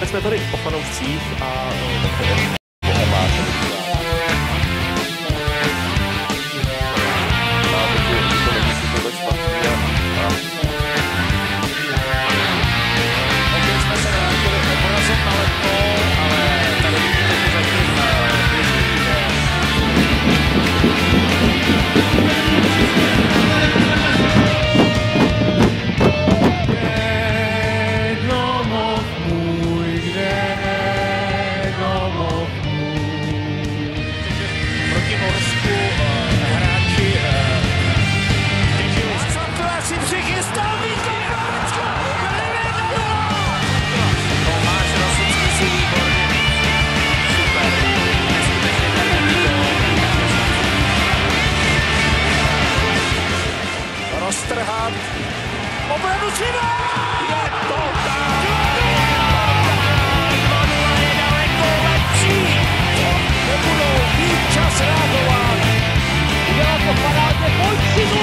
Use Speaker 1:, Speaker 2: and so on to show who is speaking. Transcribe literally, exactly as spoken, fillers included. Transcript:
Speaker 1: Teď jsme tady o fanoušcích a
Speaker 2: roztrhat. Opravdu Šiva! Je to tak! dva nula je daleko lepší. Nebudou mít čas reagovat.
Speaker 3: Udělal to parádně, pojď si